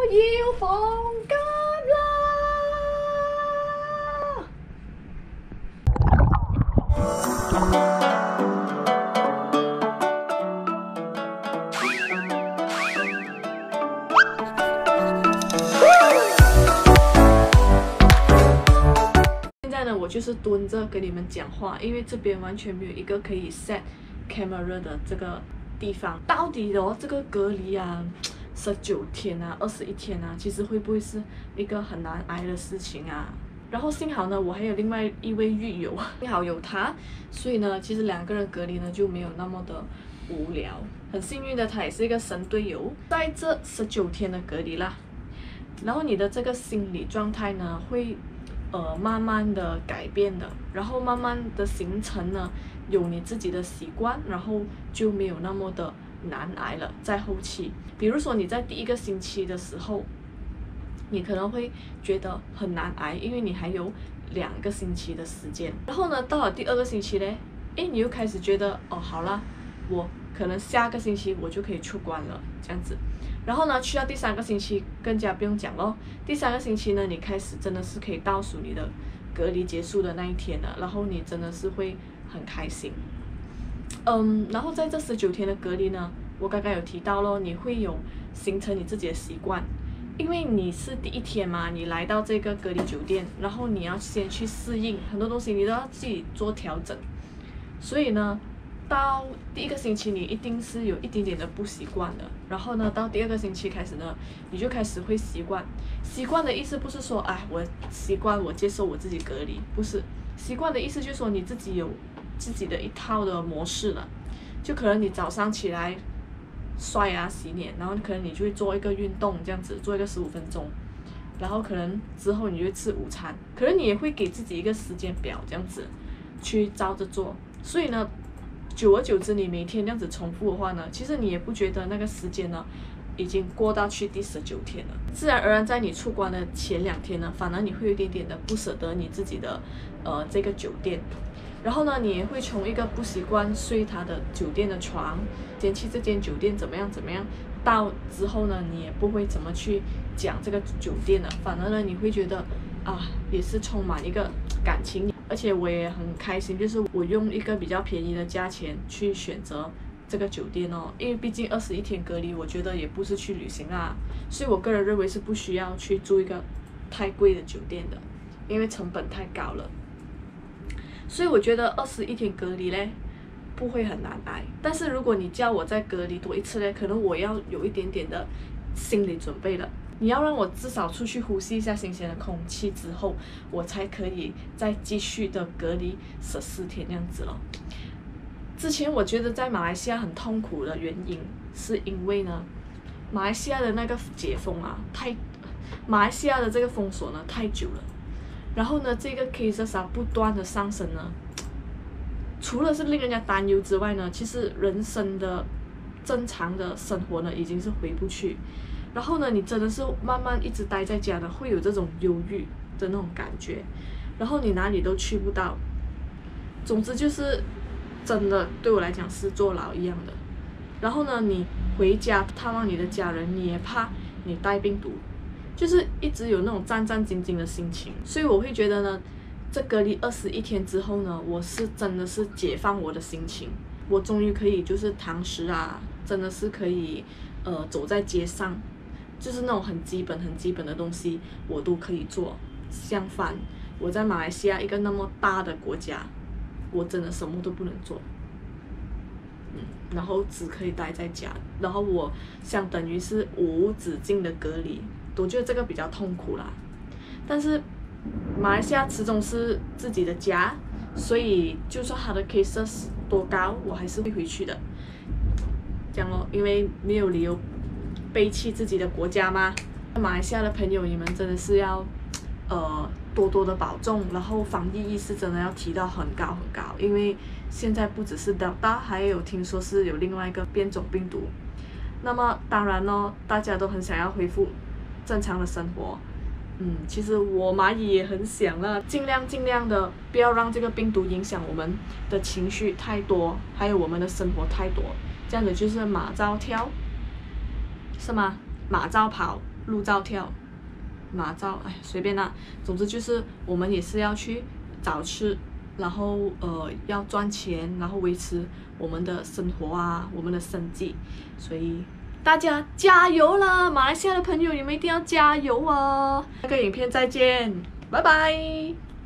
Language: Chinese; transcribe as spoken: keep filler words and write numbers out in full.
要放假啦！现在呢，我就是蹲着跟你们讲话，因为这边完全没有一个可以 set camera 的这个地方。到底哦，这个隔离啊，十九天啊，二十一天啊，其实会不会是一个很难挨的事情啊？然后幸好呢，我还有另外一位狱友，幸好有他，所以呢，其实两个人隔离呢就没有那么的无聊。很幸运的，他也是一个神队友。在这十九天的隔离啦，然后你的这个心理状态呢会呃慢慢的改变的，然后慢慢的形成呢有你自己的习惯，然后就没有那么的难挨了。在后期，比如说你在第一个星期的时候，你可能会觉得很难挨，因为你还有两个星期的时间。然后呢，到了第二个星期呢，诶，你又开始觉得哦，好啦，我可能下个星期我就可以出关了，这样子。然后呢，去到第三个星期更加不用讲咯。第三个星期呢，你开始真的是可以倒数你的隔离结束的那一天了，然后你真的是会很开心。嗯，然后在这十九天的隔离呢，我刚刚有提到咯，你会有形成你自己的习惯。因为你是第一天嘛，你来到这个隔离酒店，然后你要先去适应很多东西，你都要自己做调整。所以呢，到第一个星期你一定是有一点点的不习惯的。然后呢，到第二个星期开始呢，你就开始会习惯。习惯的意思不是说，哎，我习惯我接受我自己隔离，不是。习惯的意思就是说你自己有自己的一套的模式了。就可能你早上起来刷牙洗脸，然后可能你就会做一个运动，这样子做一个十五分钟，然后可能之后你就会吃午餐，可能你也会给自己一个时间表，这样子去照着做。所以呢，久而久之，你每天这样子重复的话呢，其实你也不觉得那个时间呢已经过到去第十九天了。自然而然，在你出关的前两天呢，反而你会有一点点的不舍得你自己的呃这个酒店。然后呢，你也会从一个不习惯睡他的酒店的床，嫌弃这间酒店怎么样怎么样，到之后呢，你也不会怎么去讲这个酒店了，反而呢，你会觉得啊，也是充满一个感情。而且我也很开心，就是我用一个比较便宜的价钱去选择这个酒店哦，因为毕竟二十一天隔离，我觉得也不是去旅行啦，所以我个人认为是不需要去住一个太贵的酒店的，因为成本太高了。所以我觉得二十一天隔离嘞不会很难挨，但是如果你叫我再隔离多一次嘞，可能我要有一点点的心理准备了。你要让我至少出去呼吸一下新鲜的空气之后，我才可以再继续的隔离十四天这样子咯。之前我觉得在马来西亚很痛苦的原因，是因为呢，马来西亚的那个解封啊，太马来西亚的这个封锁呢太久了。然后呢，这个 cases 啊不断的上升呢，除了是令人家担忧之外呢，其实人生的正常的生活呢已经是回不去。然后呢，你真的是慢慢一直待在家呢，会有这种忧郁的那种感觉，然后你哪里都去不到。总之就是真的对我来讲是坐牢一样的。然后呢，你回家探望你的家人，你也怕你带病毒。就是一直有那种战战兢兢的心情，所以我会觉得呢，这隔离二十一天之后呢，我是真的是解放我的心情，我终于可以就是堂食啊，真的是可以呃走在街上，就是那种很基本很基本的东西我都可以做。相反，我在马来西亚一个那么大的国家，我真的什么都不能做，嗯，然后只可以待在家，然后我相等于是无止境的隔离。我觉得这个比较痛苦啦，但是马来西亚始终是自己的家，所以就算它的 cases 多高，我还是会回去的。这样咯，因为没有理由背弃自己的国家嘛。马来西亚的朋友，你们真的是要呃多多的保重，然后防疫意识真的要提到很高很高，因为现在不只是 Delta， 还有听说是有另外一个变种病毒。那么当然咯，大家都很想要恢复正常的生活，嗯，其实我蚂蚁也很想了，尽量尽量的不要让这个病毒影响我们的情绪太多，还有我们的生活太多，这样子就是马照跳，是吗？马照跑， 路照跳、马照，哎，随便啦。总之就是我们也是要去找吃，然后呃要赚钱，然后维持我们的生活啊，我们的生计。所以大家加油啦！马来西亚的朋友，你们一定要加油哦！下个影片再见，拜拜。